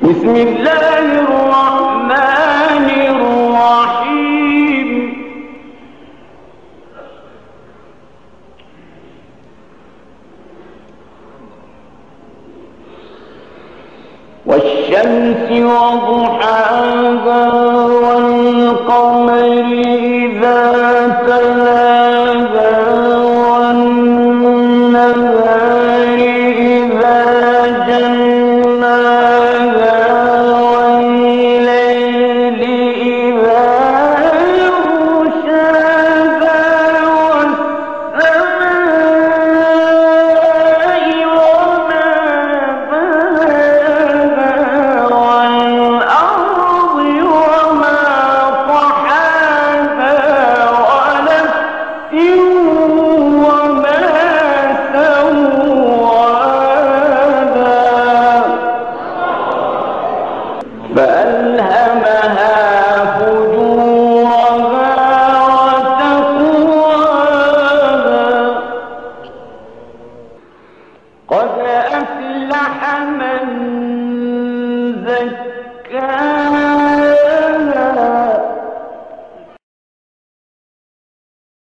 بسم الله الرحمن الرحيم. والشمس وضحاها والقمر إذا تلاها والنهار إذا جلاها والليل إذا يغشاها والسماء وما بناها والأرض وما طحاها ونفس وما سواها فألهمها فجورها وتقواها قد أفلح من زكاها